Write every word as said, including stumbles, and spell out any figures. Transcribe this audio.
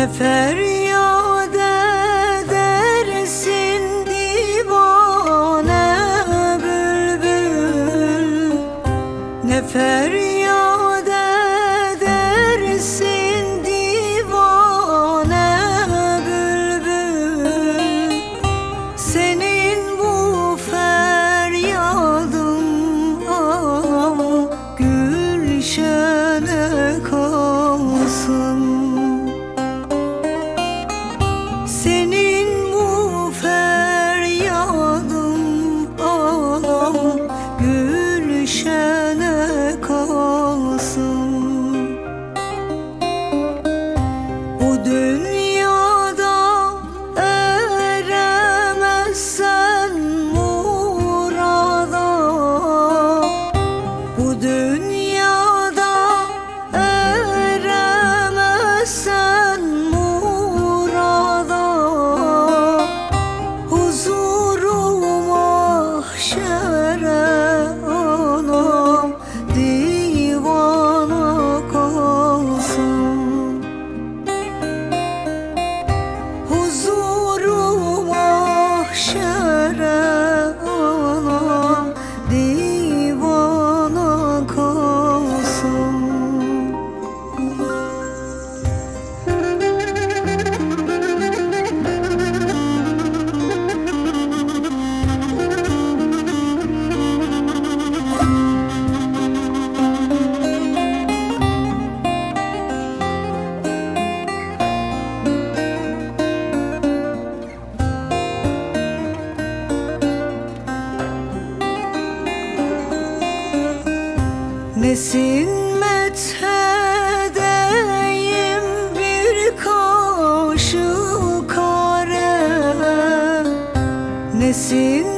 feryat edersin divane bülbül, ne feryat edersin divane bülbül. Senin bu feryadın ah, gülşene kalsın. Senin bu feryadın ah, gülşene kalsın. Bu dünyada eremezsen murada, bu dünyada eremezsen murada, huzuru mahşere anam divana kalsın. Huzuru mahşere anam divana kalsın. Nesin methedeyim bir kaşık kare, nesin